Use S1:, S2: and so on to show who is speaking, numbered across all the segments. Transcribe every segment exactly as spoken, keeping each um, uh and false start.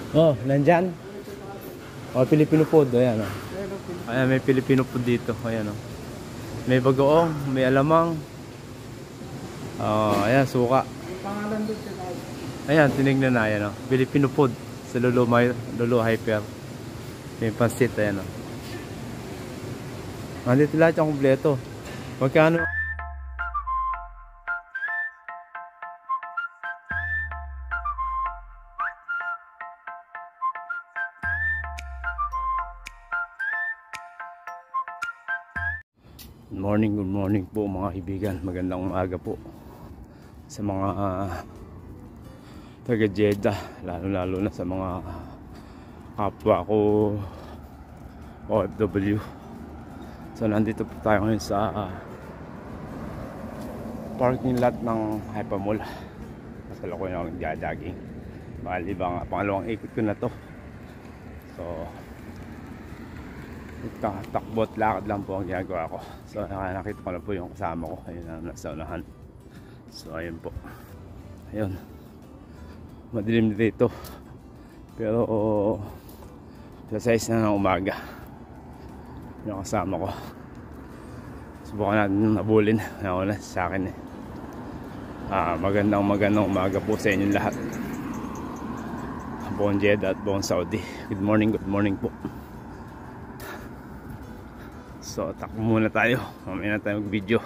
S1: Oh, nandyan? Oh, Filipino food. Ayan, oh. Ayan, may Filipino food dito. Ayan, oh. May bagoong, may alamang. Oh, ayan, suka. Ayan, tinignan na. Ayan, oh. Filipino food sa Lulu, Lulu Hyper. May pansit. Ayan, oh. Nandito lahat yung kumpleto. Magkano? Good morning, good morning po mga kaibigan. Magandang umaga po sa mga uh, taga Jeddah, lalo lalo na sa mga kapwa ko O F W. So nandito po tayo ngayon sa uh, parking lot ng Hypermall. Masala ko yung nagja-jogging. Bali ba nga, pangalawang ikot ko na to. So takbot lakad lang po ang ginagawa ko. So nakita ko na po yung kasama ko. Ayun na, nasa unahan. So ayun po. Ayun, madilim dito, pero oh, sa size na ng umaga yung kasama ko. Subukan natin nabulin. Nauna sa akin eh. ah, Magandang magandang umaga po sa inyong lahat. Buong Jeddah at buong Saudi. Good morning, good morning po. So takbo muna tayo, mamaya na tayo mag-video.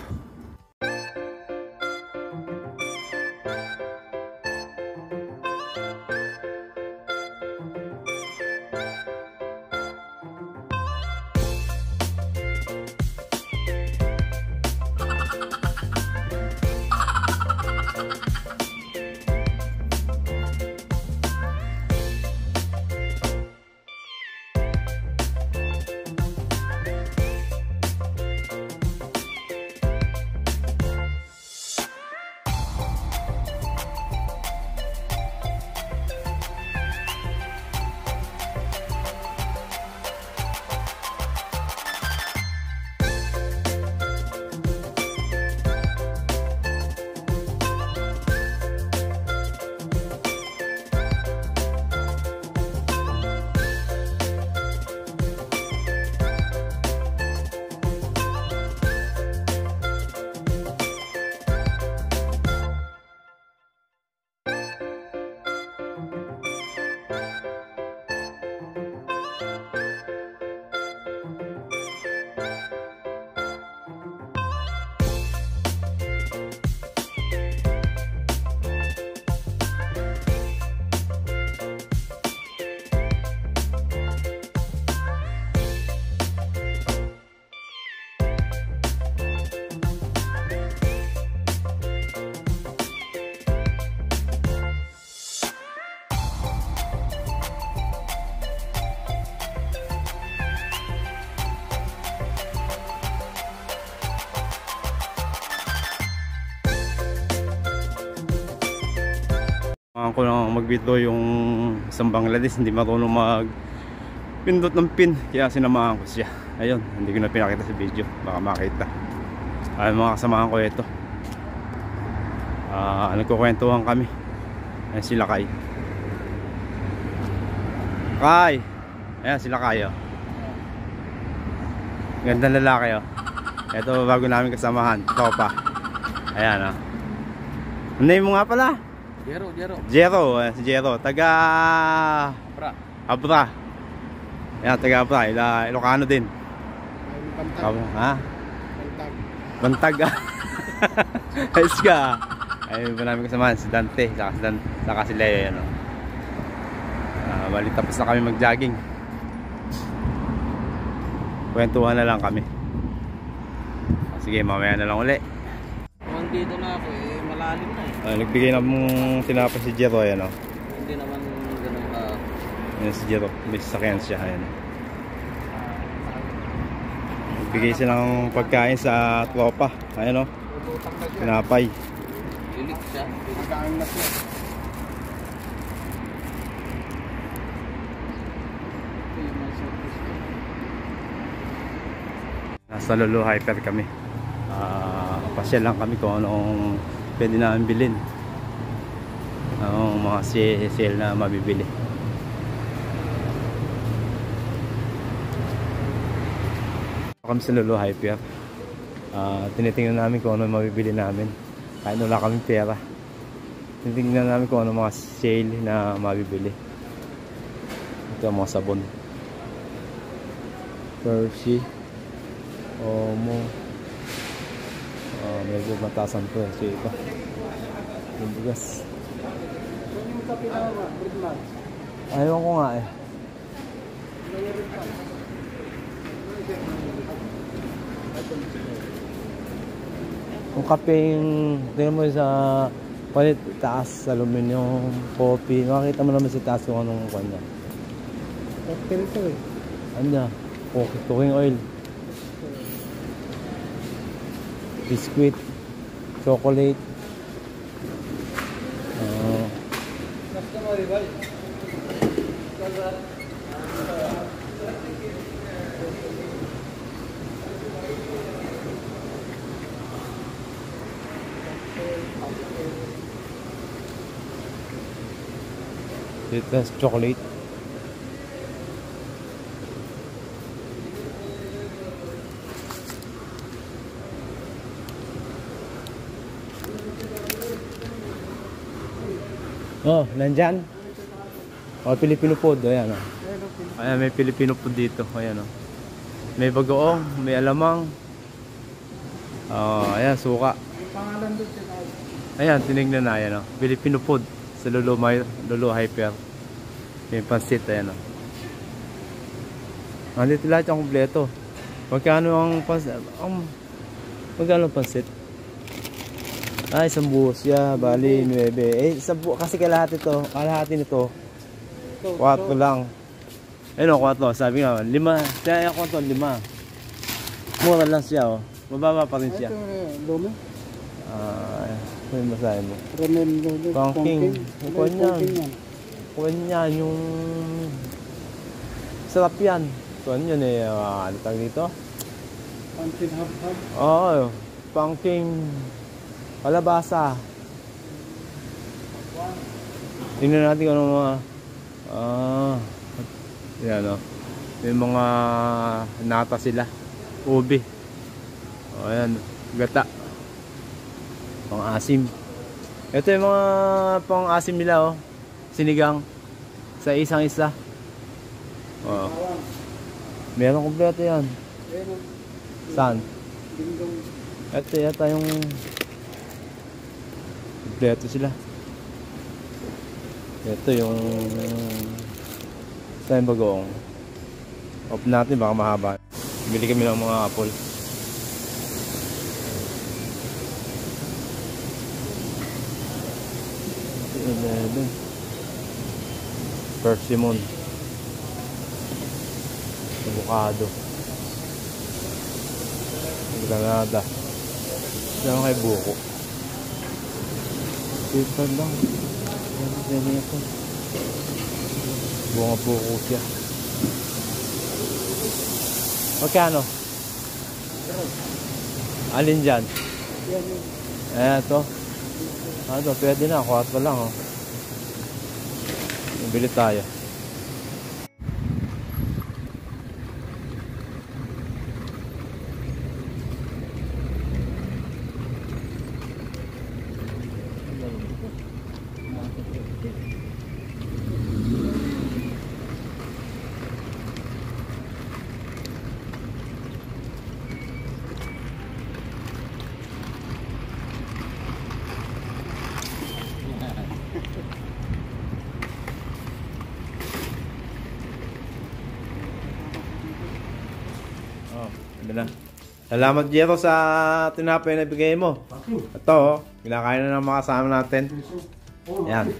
S1: Ako lang mag-video yung isang Bangladesh, hindi marunong mag pindot ng pin, kaya sinamahan ko siya. Ayun, hindi ko na pinakita sa video, baka makita. Ay, mga kasamahan ko ito. Ah, nagkukwentuhan kami. Ayan sila Kai. Kai! Ayan sila Kai, oh. Gandang lalaki, oh. Ito bago namin kasamahan, tropa. Ayan, oh. Name mo nga pala?
S2: Jero, Jero.
S1: Jero, eh, si Jero, taga
S2: Abra.
S1: Abra. Ayan, taga Abra, Ila, Ilocano din.
S2: Bantag.
S1: Ha?
S2: Bantag.
S1: Bantag, ah. Ayos ka. Ayun pa namin kasamahan, si Dante, saka si, Dan, saka si Leo, yan, oh. Ah, bali, tapos na kami mag-jogging. Kwentuhan na lang kami. Sige, mamaya na lang uli.
S2: Kung dito na ako, eh, malalim na eh.
S1: Uh, nagbigay na mong tinapos si Jero, ayan, oh.
S2: Hindi naman ganun ka.
S1: Ayan si Jero, may sasakyan siya, ayan. Nagbigay silang pagkain sa tropa, ayan, oh. Pinapay.
S2: Ilik siya. Pagkain na siya.
S1: Nasa Lulu Hyper kami. Uh, pasyal lang kami kung anong pwede namin bilhin, anong mga sale na mabibili. kami sa Lolo Hyper. Uh, tinitingnan namin kung ano mabibili namin. Kahit wala kaming pera. Tinitingnan namin kung ano mga sale na mabibili. Ito ang mga sabon. Percy. Omo. Uh, medyo matasan po. So ito. Yung bigas. Ayaw ko nga eh. Yung kapeng, tingnan mo sa palit taas, aluminum, coffee. Makakita mo naman sa taas kung anong kanya.
S2: Cocktail ito eh.
S1: Ano na? Cooking oil. Biscuit. Chocolate. Uh, Ito chocolate. Oh, nandyan? Oh, Filipino food. Ayan, oh. Ayan, may Filipino food dito. Ayan, oh. May bagoong, may alamang. Oh, ayan, suka. Ayan, tinignan na. Ayan, oh. Filipino food sa Lolo, Lolo Hyper. May pansit. Ayan, oh. Nandito lahat yung kompleto. Magkano ang pansit? Um, magkano ang pansit? Ay, isang buhos siya, bali, nuwebe. Eh, isang buhos, kasi kalahati ito, kalahati nito, kwatro lang. Ayun o, kwatro, sabi nga, lima, kaya ako ito, lima. Mura lang siya, oh. Mababa pa rin siya.
S2: Ito, Lolo.
S1: Ah, ito yung masahe mo.
S2: Ramel, Lolo.
S1: Pangking. Kuha niyan. Kuha niyan, yung... Sarap yan. Kuha niyan eh, uh, ano tawag dito?
S2: Pangking hub-hub.
S1: Oo, pangking... Kalabasa. Tingnan natin kung ano mga ah, yan o. May mga nata sila. Ubi. O ayan. Gata. Pang asim. Ito yung mga pang asim nila o. Sinigang. Sa isang isa. O. Meron kompleto yan. Saan? Ito yata yung kompleto sila. Ito yung sa yung bagoong. Open natin baka mahaba. Bili kami ng mga apple. eleven. Persimmon. Avocado. Granada. Diyan kay buko. Ito lang. Yan yan ito. Bunga buko siya. Magkano? Alin dyan? Eh, ito. Ano, pwede na. Kuwat pa lang, oh. Bili tayo. Na. Salamat Jero sa tinapay na bigay mo. Ito oh, kinakain na ng mga kasama natin. Yan.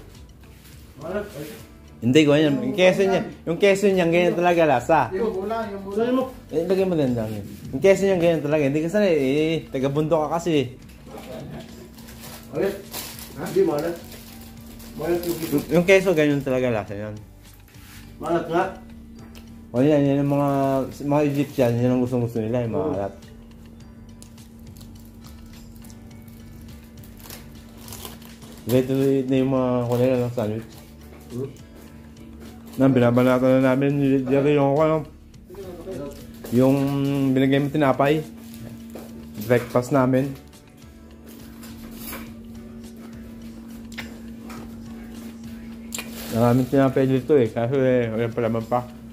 S1: Hindi ko yan. Yung keso niya, yung keso niya ganyan talaga lasa.
S2: Yung bula, yung bula mo.
S1: Eh, lagay mo din lang yun. Yung keso niya ganyan talaga. Hindi kasi eh, taga-bundok ka kasi.
S2: Ulit. Ha? Di malat. Malat yung
S1: Yung keso ganyan talaga lasa yan.
S2: malat nga.
S1: O yan, yan yung mga, mga Egyptian, yan ang gustong-gusto nila, yung mga alat. Ito na yung mga kunila ng sandwich. Hmm? Na, binabanatan na namin, dito yung ano, Yung binigay mo tinapay. Breakfast namin. Maraming tinapay dito eh. Kaso eh, wala pa naman pa.